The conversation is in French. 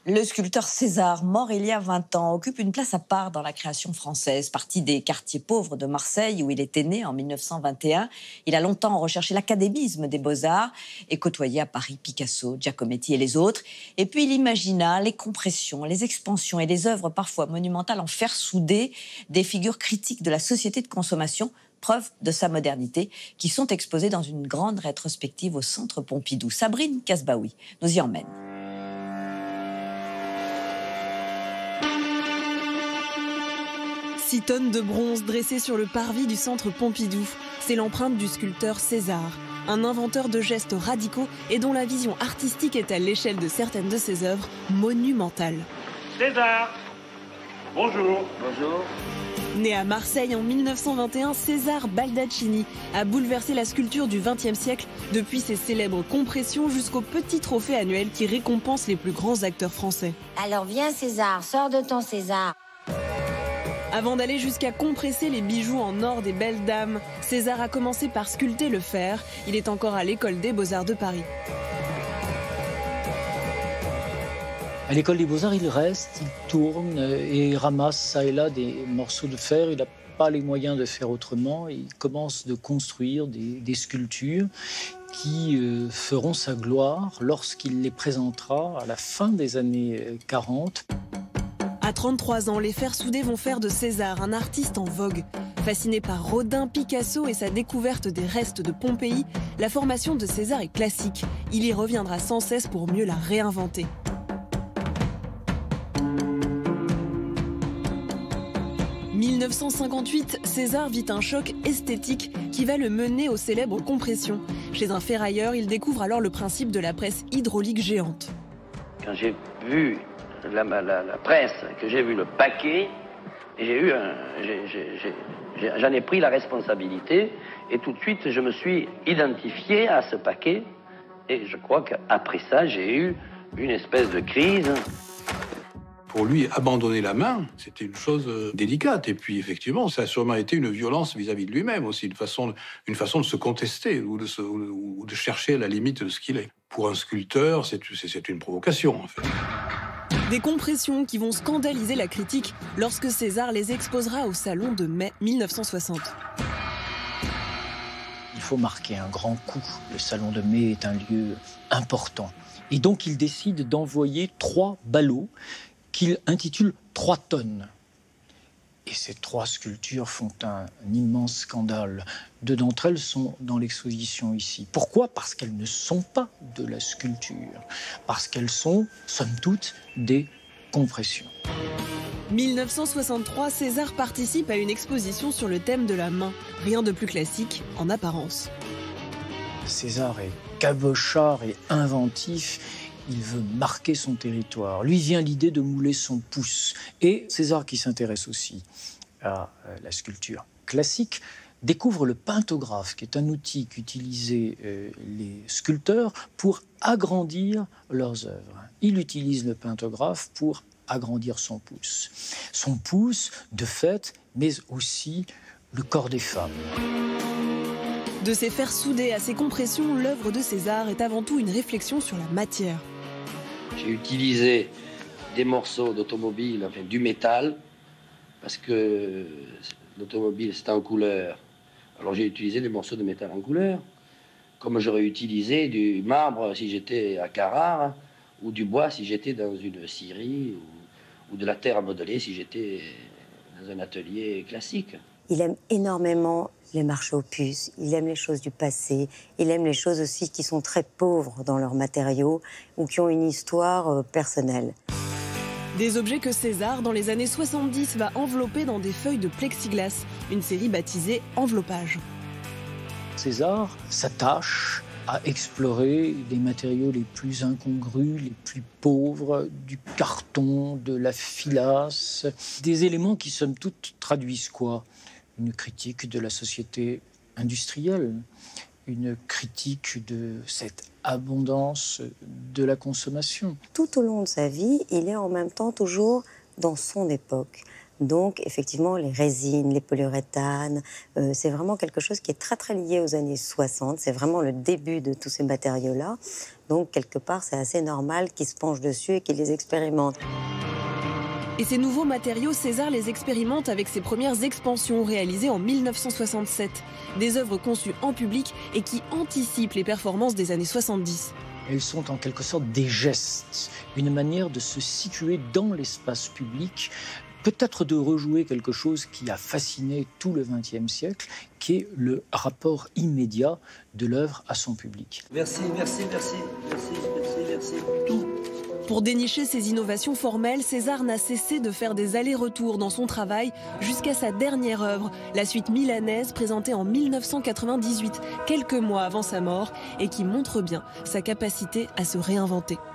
Le sculpteur César, mort il y a 20 ans, occupe une place à part dans la création française. Parti des quartiers pauvres de Marseille, où il était né en 1921, il a longtemps recherché l'académisme des beaux-arts et côtoyé à Paris Picasso, Giacometti et les autres. Et puis il imagina les compressions, les expansions et les œuvres parfois monumentales en fer soudé des figures critiques de la société de consommation, preuve de sa modernité, qui sont exposées dans une grande rétrospective au Centre Pompidou. Sabrine Kasbaoui nous y emmène. 6 tonnes de bronze dressées sur le parvis du Centre Pompidou. C'est l'empreinte du sculpteur César, un inventeur de gestes radicaux et dont la vision artistique est à l'échelle de certaines de ses œuvres monumentale. César, bonjour. Bonjour. Né à Marseille en 1921, César Baldaccini a bouleversé la sculpture du XXe siècle, depuis ses célèbres compressions jusqu'aux petits trophées annuels qui récompensent les plus grands acteurs français. Alors viens César, sors de ton César. Avant d'aller jusqu'à compresser les bijoux en or des belles dames, César a commencé par sculpter le fer. Il est encore à l'école des Beaux-Arts de Paris. À l'école des Beaux-Arts, il reste, il tourne et ramasse ça et là des morceaux de fer. Il n'a pas les moyens de faire autrement. Il commence de construire des sculptures qui feront sa gloire lorsqu'il les présentera à la fin des années 40. À 33 ans, les fers soudés vont faire de César un artiste en vogue. Fasciné par Rodin, Picasso et sa découverte des restes de Pompéi, la formation de César est classique. Il y reviendra sans cesse pour mieux la réinventer. En 1958, César vit un choc esthétique qui va le mener aux célèbres compressions. Chez un ferrailleur, il découvre alors le principe de la presse hydraulique géante. Quand j'ai vu la presse, que j'ai vu le paquet, j'en ai pris la responsabilité et tout de suite je me suis identifié à ce paquet et je crois qu'après ça j'ai eu une espèce de crise. Pour lui, abandonner la main, c'était une chose délicate. Et puis, effectivement, ça a sûrement été une violence vis-à-vis de lui-même aussi, une façon de se contester ou de chercher à la limite de ce qu'il est. Pour un sculpteur, c'est une provocation, en fait. Des compressions qui vont scandaliser la critique lorsque César les exposera au Salon de mai 1960. Il faut marquer un grand coup. Le Salon de mai est un lieu important. Et donc, il décide d'envoyer 3 ballots qu'il intitule 3 tonnes. Et ces 3 sculptures font un immense scandale. 2 d'entre elles sont dans l'exposition ici. Pourquoi ? Parce qu'elles ne sont pas de la sculpture. Parce qu'elles sont, somme toute, des compressions. 1963, César participe à une exposition sur le thème de la main. Rien de plus classique en apparence. César est cabochard et inventif. Il veut marquer son territoire. Lui vient l'idée de mouler son pouce. Et César, qui s'intéresse aussi à la sculpture classique, découvre le pintographe, qui est un outil qu'utilisaient les sculpteurs pour agrandir leurs œuvres. Il utilise le pintographe pour agrandir son pouce. Son pouce, de fait, mais aussi le corps des femmes. De ses fers soudés à ses compressions, l'œuvre de César est avant tout une réflexion sur la matière. J'ai utilisé des morceaux d'automobile, enfin du métal, parce que l'automobile c'est en couleur. Alors j'ai utilisé des morceaux de métal en couleur, comme j'aurais utilisé du marbre si j'étais à Carrare, ou du bois si j'étais dans une scierie, ou de la terre à modeler si j'étais dans un atelier classique. Il aime énormément les marchés aux puces, il aime les choses du passé, il aime les choses aussi qui sont très pauvres dans leurs matériaux ou qui ont une histoire personnelle. Des objets que César, dans les années 70, va envelopper dans des feuilles de plexiglas, une série baptisée Enveloppage. César s'attache à explorer les matériaux les plus incongrus, les plus pauvres, du carton, de la filasse, des éléments qui, somme toute, traduisent quoi ? Une critique de la société industrielle, une critique de cette abondance de la consommation. Tout au long de sa vie, il est en même temps toujours dans son époque, Donc, effectivement, les résines, les polyuréthanes, c'est vraiment quelque chose qui est très, très lié aux années 60. C'est vraiment le début de tous ces matériaux-là. Donc, quelque part, c'est assez normal qu'ils se penchent dessus et qu'ils les expérimentent. Et ces nouveaux matériaux, César les expérimente avec ses premières expansions réalisées en 1967. Des œuvres conçues en public et qui anticipent les performances des années 70. Elles sont en quelque sorte des gestes, une manière de se situer dans l'espace public, peut-être de rejouer quelque chose qui a fasciné tout le XXe siècle, qui est le rapport immédiat de l'œuvre à son public. Merci, merci, merci, merci, merci, merci. Tout. Pour dénicher ces innovations formelles, César n'a cessé de faire des allers-retours dans son travail jusqu'à sa dernière œuvre, la suite milanaise présentée en 1998, quelques mois avant sa mort, et qui montre bien sa capacité à se réinventer.